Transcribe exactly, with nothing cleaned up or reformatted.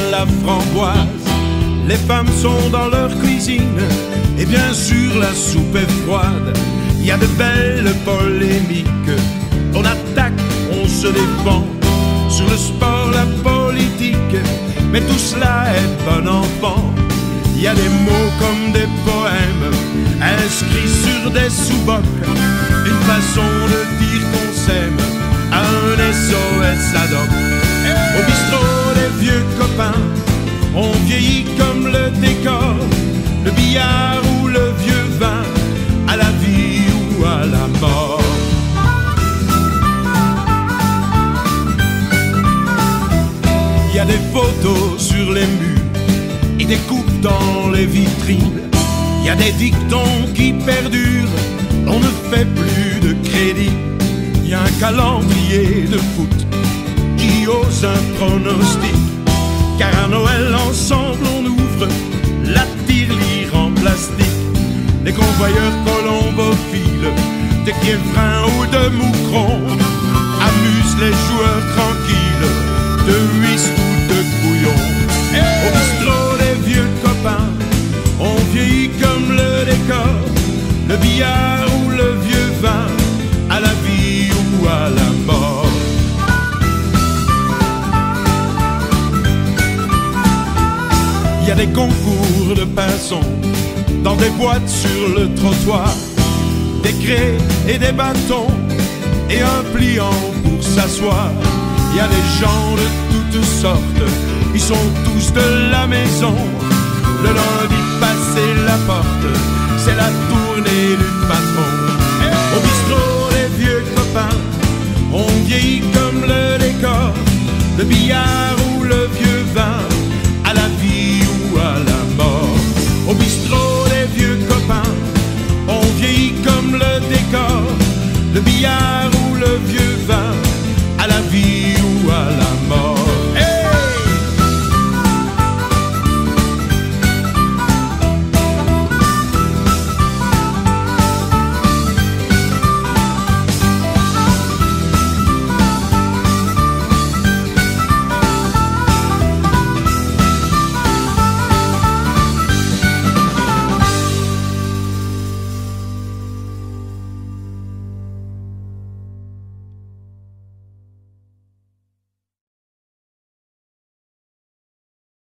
la framboise. Les femmes sont dans leur cuisine, et bien sûr la soupe est froide. Il y a de belles polémiques, on attaque, on se défend. Sur le sport, la politique, mais tout cela est bon enfant. Il y a des mots comme des poèmes, inscrits sur des sous-bocs. Une façon de dire qu'on s'aime, un S O S ad hoc. Au bistrot, les vieux copains, on vieillit comme le décor. Le billard ou le vieux vin, à la vie ou à la mort. Il y a des photos sur les murs et des coupes dans les vitrines. Il y a des dictons qui perdurent, on ne fait plus de crédit. Il y a un calendrier de foot qui ose un pronostic. Car à Noël ensemble on ouvre la tirelire en plastique. Les convoyeurs colombophiles de Kievrin ou de Moucron amusent les joueurs tranquilles de whist ou de couillon. Au bistrot des vieux copains, on vieillit comme le décor. Le billard ou le vieux vin, à la vie ou à la mort. Il y a des concours de pinsons dans des boîtes sur le trottoir, des craies et des bâtons et un pliant pour s'asseoir. Il y a des gens de toutes sortes, ils sont tous de la maison. Le lundi, passer la porte, c'est la tournée du patron. Au bistrot, les vieux copains, on vieillit comme le décor. Le billard ou